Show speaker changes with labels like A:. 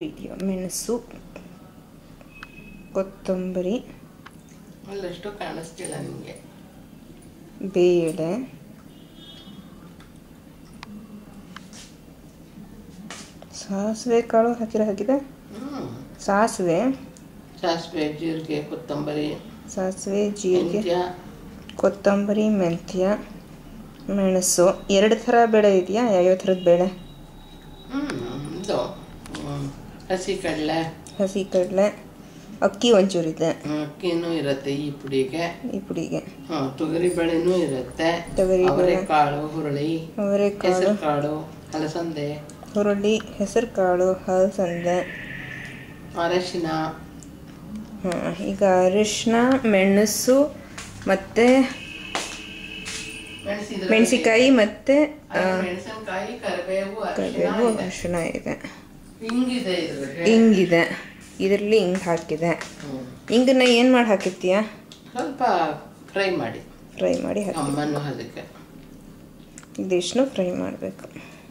A: ಮೆಣಸು, ಕೊತ್ತಂಬರಿ,
B: ಅಲ್ಲಷ್ಟು ಕಾಣಿಸ್ತಿಲ್ಲ ನಿಮಗೆ,
A: ಬೇಳೆ, ಸಾಸಿವೆ ಕಾಳು ಹಾಕಿದೆ. ಸಾಸಿವೆ,
B: ಜೀರಿಗೆ, ಕೊತ್ತಂಬರಿ,
A: ಸಾಸಿವೆ, ಜೀರಿಗೆ, ಕೊತ್ತಂಬರಿ, ಮೆಂತ್ಯ, ಮೆಣಸು. 2 ಥರ ಬೇಳೆ ಇದೆಯಾ? ಯಾವ್ಯಾವ ಥರದ ಬೇಳೆ?
B: ಇದು ಹಸಿ ಕಡಲೆ,
A: ಅಕ್ಕಿ ಒಂಚೂರಿದೆ.
B: ಅಕ್ಕಿನೂ ಇರುತ್ತೆ ಈ ಪುಡಿಗೆ. ತೊಗರಿ ಬೇಳೆನೂ ಇರುತ್ತೆ. ಅವರೆಕಾಳು, ಹೆಸರುಕಾಳು, ಹಲಸಂದೆ,
A: ಹೆಸರುಕಾಳು, ಹಲಸಂದೆ,
B: ಅರಶಿನ.
A: ಈಗ ಅರಿಶಿನ, ಮೆಣಸು ಮತ್ತೆ ಮೆಣಸಿಕಾಯಿ ಮತ್ತೆ
B: ಕರಿಬೇವು,
A: ಅರಿಶಿನ ಇದೆ.
B: ಹಿಂಗಿದೆ.
A: ಇದರಲ್ಲಿ ಹಿಂಗೆ ಹಾಕಿದೆ. ಹಿಂಗನ್ನ ಏನು ಮಾಡಿ ಹಾಕಿರ್ತೀಯ?
B: ಸ್ವಲ್ಪ ಫ್ರೈ ಮಾಡಿ
A: ಹಾಕಿ.
B: ಅಮ್ಮನೂ ಅದಕ್ಕೆ
A: ಇದಿಷ್ಟು ಫ್ರೈ ಮಾಡಬೇಕು.